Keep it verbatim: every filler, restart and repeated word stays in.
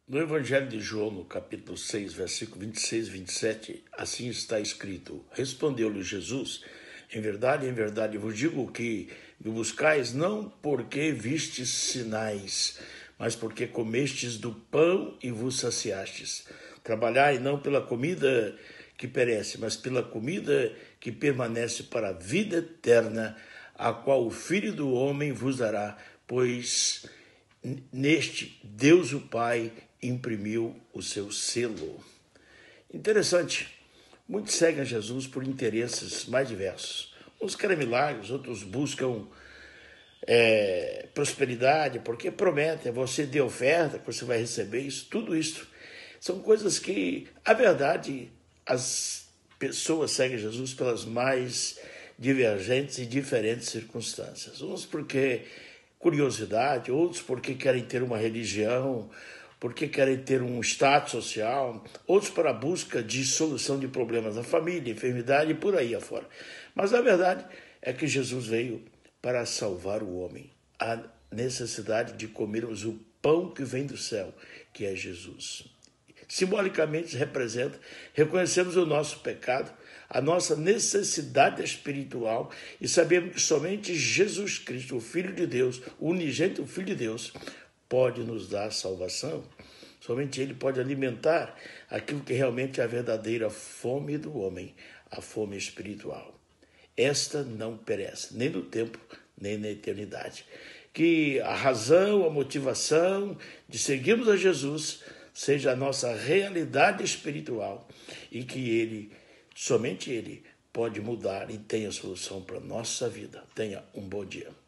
No Evangelho de João, no capítulo seis, versículo vinte e seis e vinte e sete, assim está escrito: Respondeu-lhe Jesus: Em verdade, em verdade vos digo que me buscais não porque vistes sinais, mas porque comestes do pão e vos saciastes. Trabalhai não pela comida que perece, mas pela comida que permanece para a vida eterna, a qual o Filho do Homem vos dará, pois neste Deus o Pai imprimiu o seu selo. Interessante, muitos seguem a Jesus por interesses mais diversos. Uns querem milagres, outros buscam é, prosperidade, porque prometem, você dê oferta, que você vai receber isso, tudo isso. São coisas que, a verdade, as pessoas seguem Jesus pelas mais divergentes e diferentes circunstâncias. Uns porque curiosidade, outros porque querem ter uma religião, porque querem ter um status social, outros para a busca de solução de problemas na família, enfermidade e por aí afora. Mas a verdade é que Jesus veio para salvar o homem. A necessidade de comermos o pão que vem do céu, que é Jesus. Simbolicamente representa, reconhecemos o nosso pecado, a nossa necessidade espiritual e sabemos que somente Jesus Cristo, o Filho de Deus, o unigênito Filho de Deus, pode nos dar salvação. Somente Ele pode alimentar aquilo que realmente é a verdadeira fome do homem, a fome espiritual. Esta não perece, nem no tempo, nem na eternidade. Que a razão, a motivação de seguirmos a Jesus seja a nossa realidade espiritual e que Ele, somente Ele, pode mudar e tenha solução para a nossa vida. Tenha um bom dia.